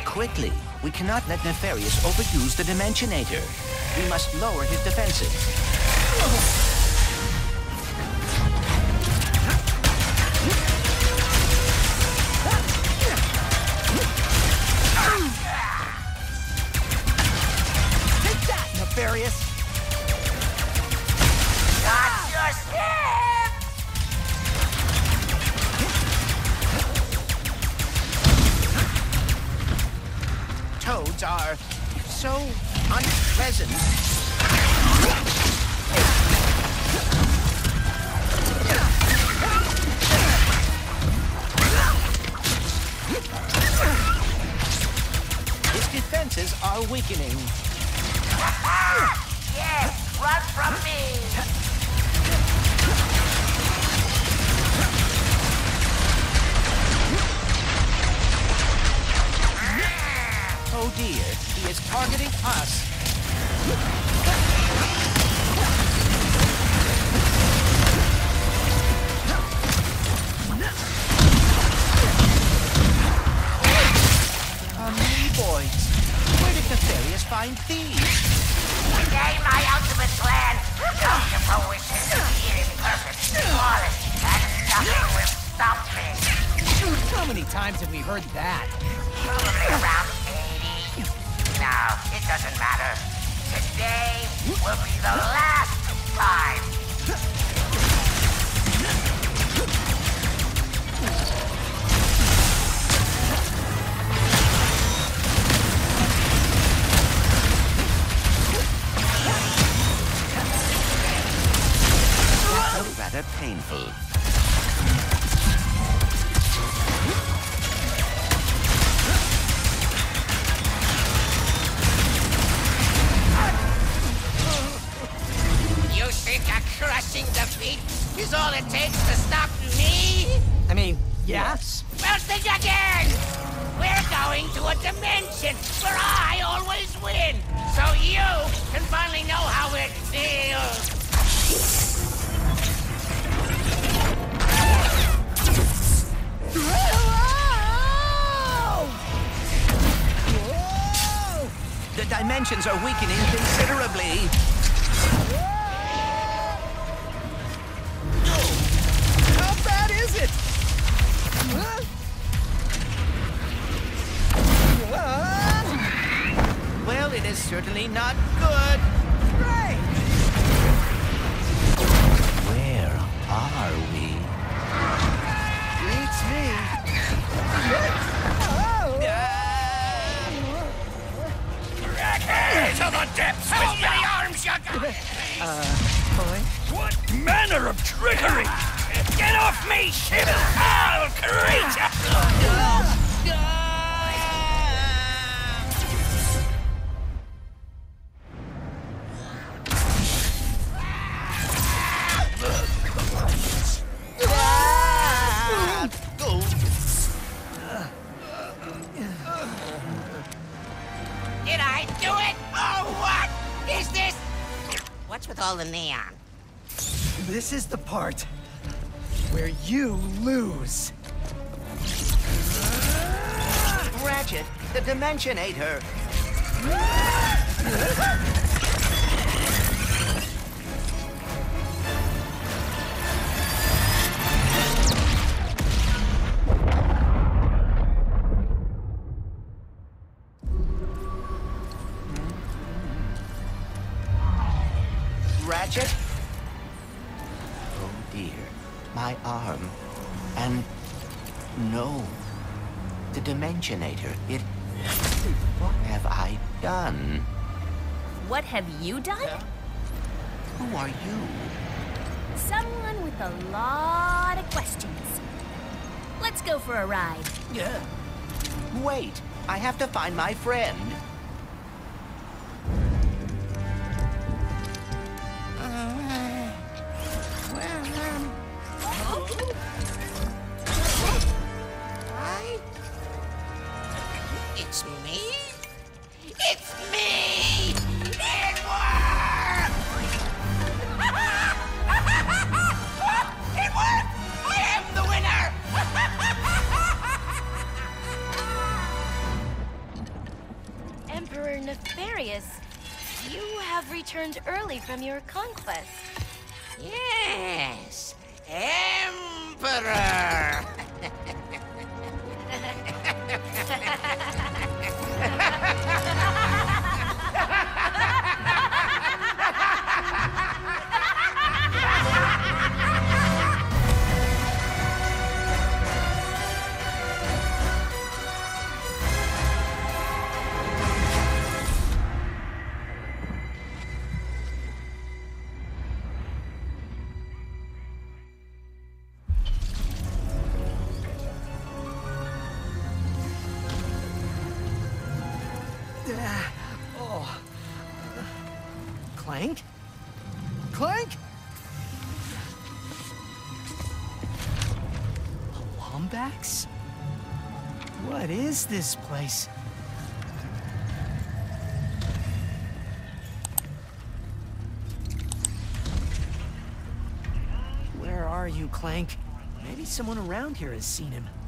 quickly. We cannot let Nefarious overuse the Dimensionator. We must lower his defenses. Take that, Nefarious! Got your ship! Toads are so unpleasant. His defenses are weakening. Yes, run from me! Oh dear, he is targeting us. Boys, where did Nefarious find these? Today my ultimate plan will come to fruition. It is perfect, flawless, and nothing will stop me. How many times have we heard that? Probably around 80. No, it doesn't matter. Today will be the last time. Rather painful. You think a crushing defeat is all it takes to stop me? I mean, yes. Well, think again! We're going to a dimension where I always win, so you can finally know how it feels. The dimensions are weakening considerably. How bad is it? Well, it is certainly not good. Right. Where are we? Beats me. To the depths! How many arms you got? Boy? What manner of trickery? Get off me, shitty foul creature! Did I do it? Oh, what is this? What's with all the neon? This is the part where you lose. Ratchet, the Dimensionator. Ratchet? Oh dear, my arm. And no, the Dimensionator, it... What have I done? What have you done? Who are you? Someone with a lot of questions. Let's go for a ride. Yeah. Wait, I have to find my friend. It's me? It's me! It worked! It worked! I am the winner! returned early from your conquest. Yes, Emperor! Oh. Clank? Clank? A Lombax? What is this place? Where are you, Clank? Maybe someone around here has seen him.